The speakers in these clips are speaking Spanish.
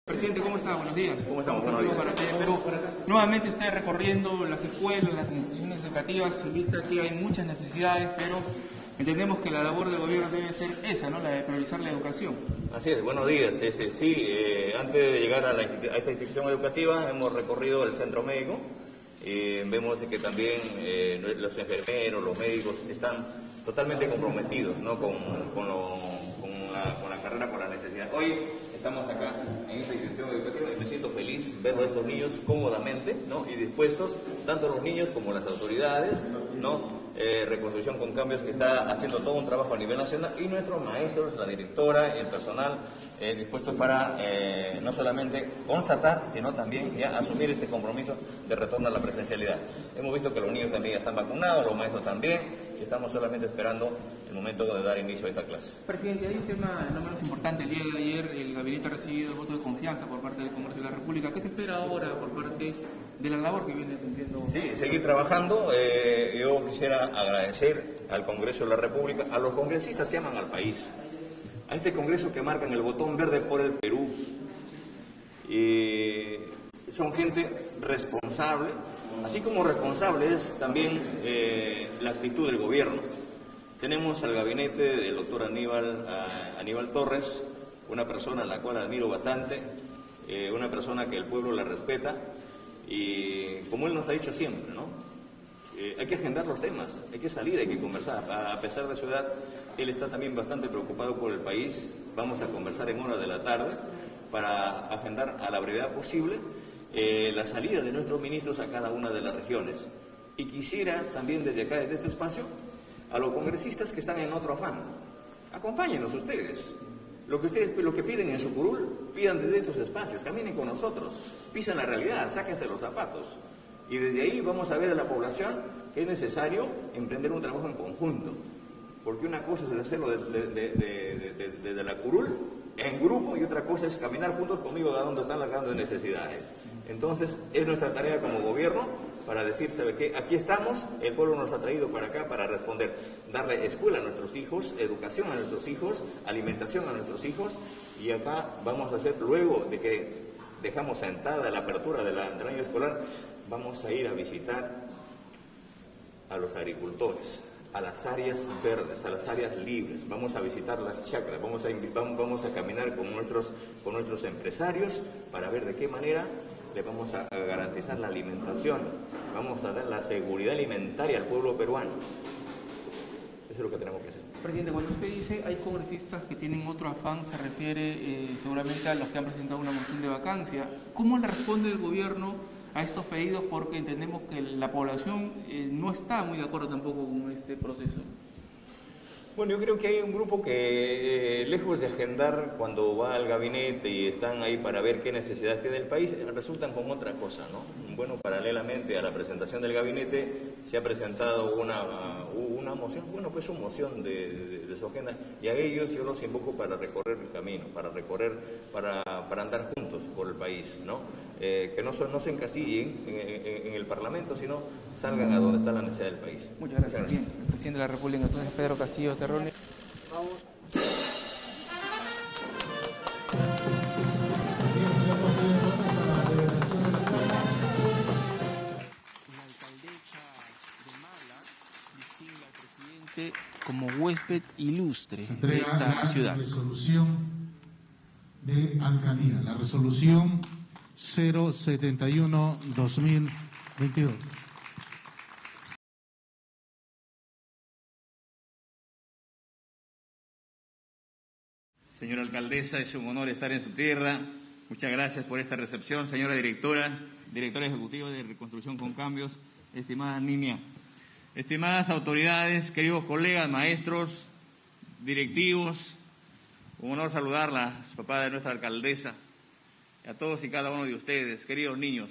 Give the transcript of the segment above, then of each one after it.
Presidente, ¿cómo está? Buenos días. ¿Cómo estamos? Buenos días. Pero nuevamente usted recorriendo las escuelas, las instituciones educativas, en vista que hay muchas necesidades, pero entendemos que la labor del gobierno debe ser esa, ¿no? La de priorizar la educación. Así es, buenos días. Antes de llegar a esta institución educativa hemos recorrido el centro médico. Vemos que también los enfermeros, los médicos están totalmente comprometidos, ¿no? con la carrera, con la necesidad. Hoy estamos acá en esta institución educativa y me siento feliz ver a estos niños cómodamente, ¿no? Y dispuestos, tanto los niños como las autoridades, ¿no? Reconstrucción con Cambios, que está haciendo todo un trabajo a nivel nacional, y nuestros maestros, la directora y el personal dispuestos para no solamente constatar, sino también ya asumir este compromiso de retorno a la presencialidad. Hemos visto que los niños también ya están vacunados, los maestros también, y estamos solamente esperando el momento de dar inicio a esta clase. Presidente, hay un tema no menos importante. El día de ayer el gabinete ha recibido el voto de confianza por parte del Congreso de la República. ¿Qué se espera ahora por parte de la labor que viene cumpliendo? Sí, seguir trabajando. Yo quisiera agradecer al Congreso de la República, a los congresistas que aman al país, a este Congreso que marcan el botón verde por el Perú. Son gente responsable, así como responsable es también la actitud del gobierno. Tenemos al gabinete del doctor Aníbal Torres, una persona a la cual admiro bastante, una persona que el pueblo la respeta, y como él nos ha dicho siempre, ¿no? Hay que agendar los temas, hay que salir, hay que conversar. A pesar de su edad, él está también bastante preocupado por el país. Vamos a conversar en horas de la tarde para agendar a la brevedad posible la salida de nuestros ministros a cada una de las regiones. Y quisiera también desde acá, desde este espacio, a los congresistas que están en otro afán, acompáñenos ustedes. Lo que piden en su curul, pidan desde estos espacios, caminen con nosotros, pisan la realidad, sáquense los zapatos. Y desde ahí vamos a ver a la población que es necesario emprender un trabajo en conjunto. Porque una cosa es hacerlo desde la curul, en grupo, y otra cosa es caminar juntos conmigo a donde están las grandes necesidades. Entonces, es nuestra tarea como gobierno para decir, ¿sabe qué? Aquí estamos, el pueblo nos ha traído para acá para responder, darle escuela a nuestros hijos, educación a nuestros hijos, alimentación a nuestros hijos, y acá vamos a hacer, luego de que dejamos sentada la apertura del año escolar, vamos a ir a visitar a los agricultores, a las áreas verdes, a las áreas libres, vamos a visitar las chacras, vamos a caminar con nuestros empresarios para ver de qué manera le vamos a garantizar la alimentación, vamos a dar la seguridad alimentaria al pueblo peruano. Eso es lo que tenemos que hacer. Presidente, cuando usted dice hay congresistas que tienen otro afán, se refiere seguramente a los que han presentado una moción de vacancia. ¿Cómo le responde el gobierno a estos pedidos? Porque entendemos que la población no está muy de acuerdo tampoco con este proceso. Bueno, yo creo que hay un grupo que, lejos de agendar cuando va al gabinete y están ahí para ver qué necesidades tiene el país, resultan con otra cosa, ¿no? Bueno, paralelamente a la presentación del gabinete se ha presentado una moción, bueno, pues una moción de su agenda, y a ellos yo los invoco para recorrer el camino, para andar juntos por el país, ¿no? Que no se encasillen en el Parlamento, sino salgan a donde está la necesidad del país. Muchas gracias. Bien, el presidente de la República, entonces, Pedro Castillo Terrones. Vamos. La alcaldesa de Mala distingue al presidente como huésped ilustre de esta ciudad. La resolución de alcaldía, la resolución 071-2022. Señora alcaldesa, es un honor estar en su tierra. Muchas gracias por esta recepción. Señora directora ejecutiva de Reconstrucción con Cambios, estimada Ninia, estimadas autoridades, queridos colegas, maestros, directivos, un honor saludarlas, papá de nuestra alcaldesa, y a todos y cada uno de ustedes, queridos niños.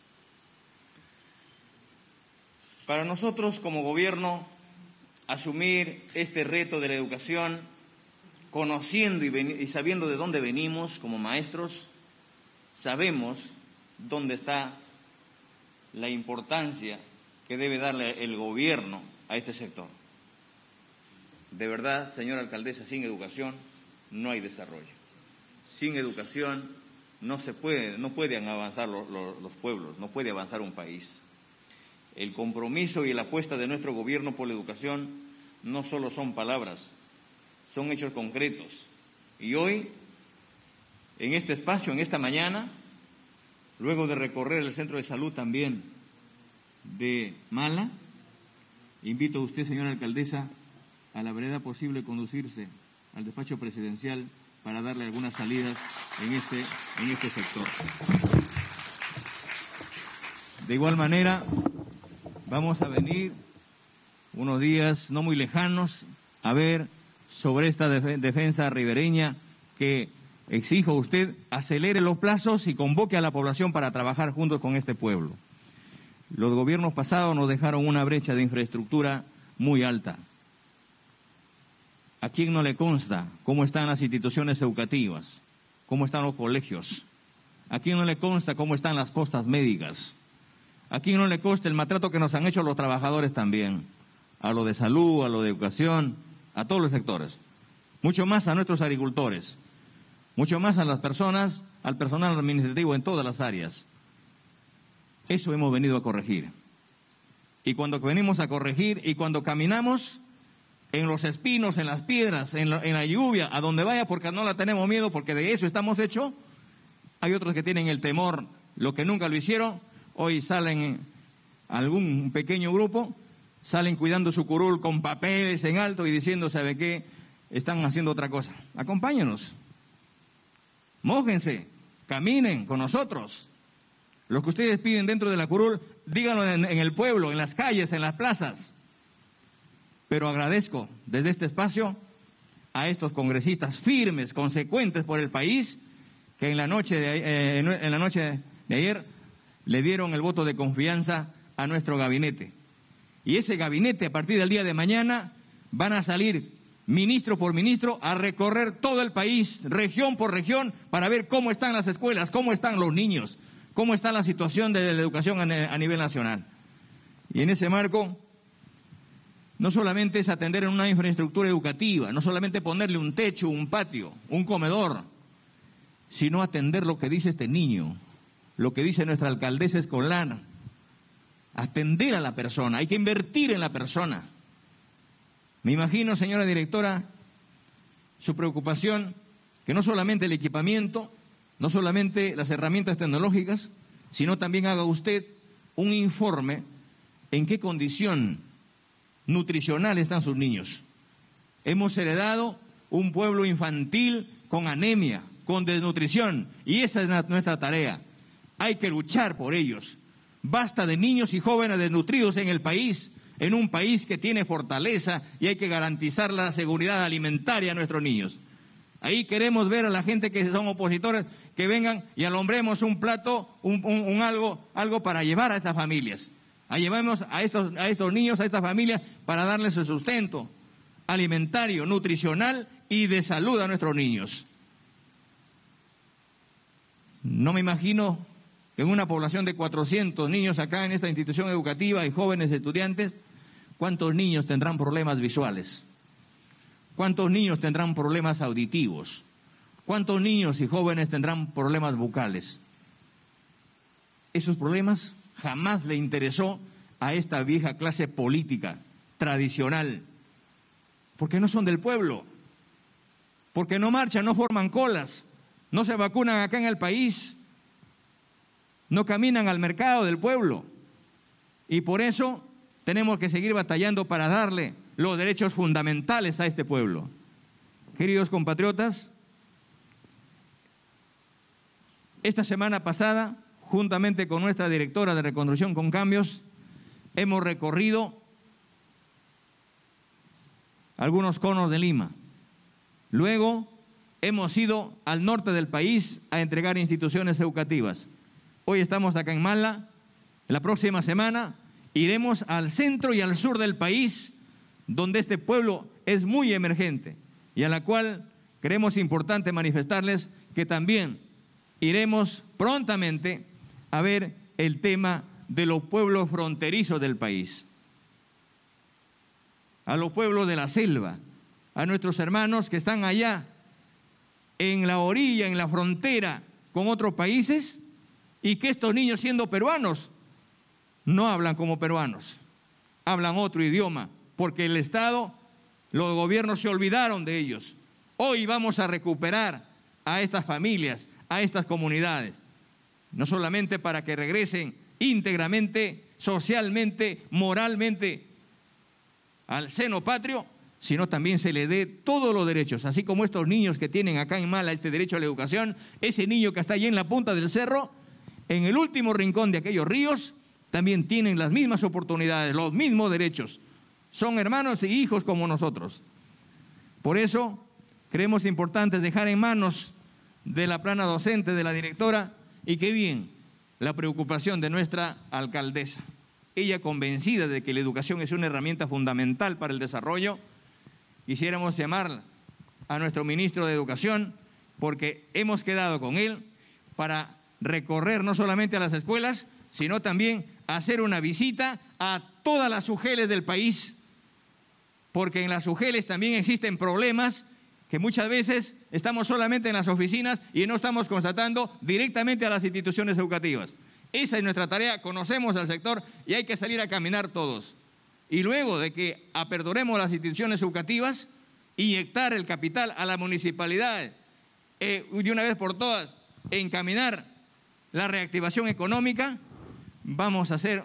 Para nosotros como gobierno, asumir este reto de la educación, conociendo y sabiendo de dónde venimos como maestros, sabemos dónde está la importancia que debe darle el gobierno a este sector. De verdad, señora alcaldesa, sin educación no hay desarrollo. Sin educación no pueden avanzar los pueblos, no puede avanzar un país. El compromiso y la apuesta de nuestro gobierno por la educación no solo son palabras, son hechos concretos. Y hoy, en este espacio, en esta mañana, luego de recorrer el centro de salud también de Mala, invito a usted, señora alcaldesa, a la brevedad posible conducirse al despacho presidencial para darle algunas salidas en este sector. De igual manera, vamos a venir unos días no muy lejanos a ver sobre esta defensa ribereña que exijo a usted acelere los plazos y convoque a la población para trabajar juntos con este pueblo. Los gobiernos pasados nos dejaron una brecha de infraestructura muy alta. ¿A quién no le consta cómo están las instituciones educativas? ¿Cómo están los colegios? ¿A quién no le consta cómo están las postas médicas? ¿A quién no le consta el maltrato que nos han hecho los trabajadores también? A lo de salud, a lo de educación, a todos los sectores. Mucho más a nuestros agricultores, mucho más a las personas, al personal administrativo en todas las áreas. Eso hemos venido a corregir. Y cuando venimos a corregir y cuando caminamos en los espinos, en las piedras, en la lluvia, a donde vaya, porque no la tenemos miedo, porque de eso estamos hechos. Hay otros que tienen el temor, lo que nunca lo hicieron, hoy salen algún pequeño grupo, salen cuidando su curul con papeles en alto y diciendo, ¿sabe qué? Están haciendo otra cosa. Acompáñenos, mójense, caminen con nosotros. Lo que ustedes piden dentro de la curul, díganlo en el pueblo, en las calles, en las plazas. Pero agradezco desde este espacio a estos congresistas firmes, consecuentes por el país, que en la noche de ayer le dieron el voto de confianza a nuestro gabinete. Y ese gabinete, a partir del día de mañana, van a salir ministro por ministro a recorrer todo el país, región por región, para ver cómo están las escuelas, cómo están los niños, cómo está la situación de la educación a nivel nacional. Y en ese marco, no solamente es atender en una infraestructura educativa, no solamente ponerle un techo, un patio, un comedor, sino atender lo que dice este niño, lo que dice nuestra alcaldesa escolar, atender a la persona, hay que invertir en la persona. Me imagino, señora directora, su preocupación, que no solamente el equipamiento, no solamente las herramientas tecnológicas, sino también haga usted un informe en qué condición nutricional están sus niños. Hemos heredado un pueblo infantil con anemia, con desnutrición, y esa es nuestra tarea. Hay que luchar por ellos. Basta de niños y jóvenes desnutridos en el país, en un país que tiene fortaleza, y hay que garantizar la seguridad alimentaria a nuestros niños. Ahí queremos ver a la gente que son opositores, que vengan y alombremos un plato, algo para llevar a estas familias. Llevamos a estos niños, a estas familias, para darles su sustento alimentario, nutricional y de salud a nuestros niños. No me imagino que en una población de 400 niños acá en esta institución educativa y jóvenes estudiantes, ¿cuántos niños tendrán problemas visuales? ¿Cuántos niños tendrán problemas auditivos? ¿Cuántos niños y jóvenes tendrán problemas bucales? Esos problemas jamás le interesó a esta vieja clase política tradicional, porque no son del pueblo, porque no marchan, no forman colas, no se vacunan acá en el país, no caminan al mercado del pueblo, y por eso tenemos que seguir batallando para darle los derechos fundamentales a este pueblo. Queridos compatriotas, esta semana pasada, juntamente con nuestra directora de Reconstrucción con Cambios, hemos recorrido algunos conos de Lima. Luego hemos ido al norte del país a entregar instituciones educativas. Hoy estamos acá en Mala. La próxima semana iremos al centro y al sur del país, donde este pueblo es muy emergente y a la cual creemos importante manifestarles que también iremos prontamente a ver el tema de los pueblos fronterizos del país, a los pueblos de la selva, a nuestros hermanos que están allá en la orilla, en la frontera con otros países y que estos niños, siendo peruanos, no hablan como peruanos, hablan otro idioma, porque el Estado, los gobiernos se olvidaron de ellos. Hoy vamos a recuperar a estas familias, a estas comunidades, no solamente para que regresen íntegramente, socialmente, moralmente al seno patrio, sino también se le dé todos los derechos, así como estos niños que tienen acá en Mala este derecho a la educación, ese niño que está allí en la punta del cerro, en el último rincón de aquellos ríos, también tienen las mismas oportunidades, los mismos derechos. Son hermanos y hijos como nosotros. Por eso creemos importante dejar en manos de la plana docente, de la directora, y qué bien, la preocupación de nuestra alcaldesa. Ella convencida de que la educación es una herramienta fundamental para el desarrollo. Quisiéramos llamar a nuestro ministro de Educación, porque hemos quedado con él para recorrer no solamente a las escuelas, sino también hacer una visita a todas las UGELes del país, porque en las UGELes también existen problemas que muchas veces estamos solamente en las oficinas y no estamos constatando directamente a las instituciones educativas. Esa es nuestra tarea, conocemos al sector y hay que salir a caminar todos. Y luego de que aperturemos las instituciones educativas, inyectar el capital a la municipalidad, de una vez por todas, encaminar la reactivación económica, vamos a hacer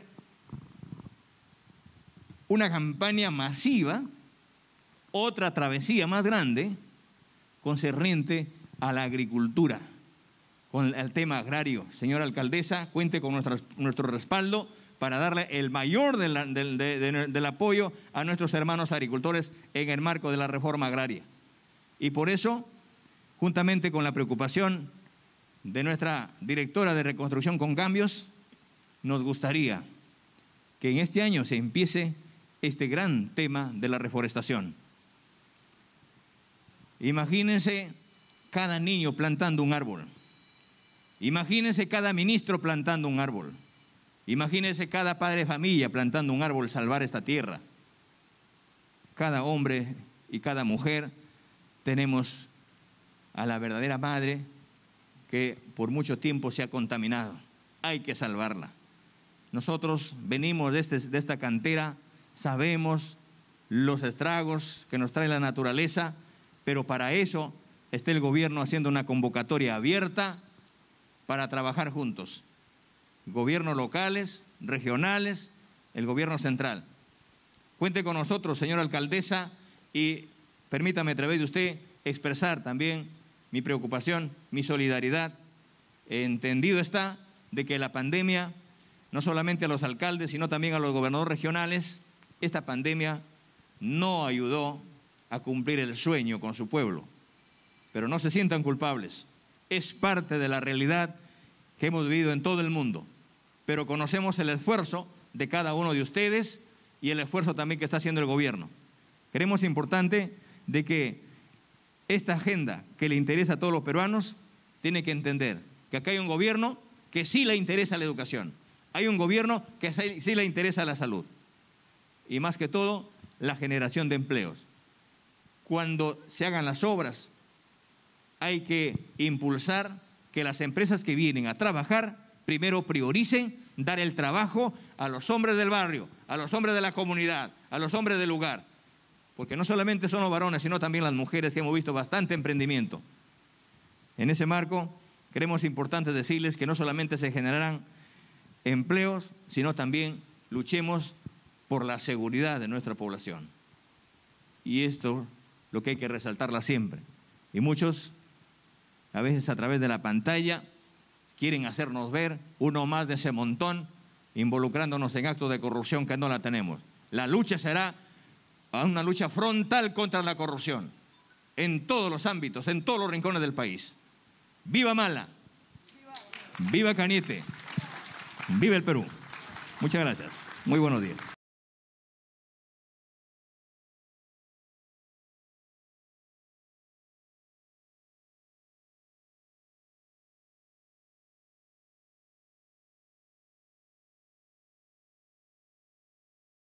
una campaña masiva, otra travesía más grande, concerniente a la agricultura, con el tema agrario. Señora alcaldesa, cuente con nuestro respaldo para darle el mayor del apoyo a nuestros hermanos agricultores en el marco de la reforma agraria. Y por eso, juntamente con la preocupación de nuestra directora de Reconstrucción con Cambios, nos gustaría que en este año se empiece este gran tema de la reforestación. Imagínense cada niño plantando un árbol. Imagínense cada ministro plantando un árbol. Imagínense cada padre de familia plantando un árbol, salvar esta tierra. Cada hombre y cada mujer tenemos a la verdadera madre que por mucho tiempo se ha contaminado. Hay que salvarla. Nosotros venimos de esta cantera, sabemos los estragos que nos trae la naturaleza, pero para eso está el gobierno haciendo una convocatoria abierta para trabajar juntos. Gobiernos locales, regionales, el gobierno central. Cuente con nosotros, señora alcaldesa, y permítame a través de usted expresar también mi preocupación, mi solidaridad. Entendido está de que la pandemia, no solamente a los alcaldes, sino también a los gobernadores regionales, esta pandemia no ayudó a cumplir el sueño con su pueblo. Pero no se sientan culpables. Es parte de la realidad que hemos vivido en todo el mundo. Pero conocemos el esfuerzo de cada uno de ustedes y el esfuerzo también que está haciendo el gobierno. Creemos importante de que esta agenda que le interesa a todos los peruanos tiene que entender que acá hay un gobierno que sí le interesa la educación. Hay un gobierno que sí le interesa la salud. Y más que todo, la generación de empleos. Cuando se hagan las obras, hay que impulsar que las empresas que vienen a trabajar primero prioricen dar el trabajo a los hombres del barrio, a los hombres de la comunidad, a los hombres del lugar. Porque no solamente son los varones, sino también las mujeres, que hemos visto bastante emprendimiento. En ese marco, creemos importante decirles que no solamente se generarán empleos, sino también luchemos por la seguridad de nuestra población. Y esto lo que hay que resaltarla siempre. Y muchos, a veces a través de la pantalla, quieren hacernos ver uno más de ese montón, involucrándonos en actos de corrupción que no la tenemos. La lucha será una lucha frontal contra la corrupción, en todos los ámbitos, en todos los rincones del país. ¡Viva Mala! ¡Viva Cañete! ¡Viva el Perú! Muchas gracias. Muy buenos días.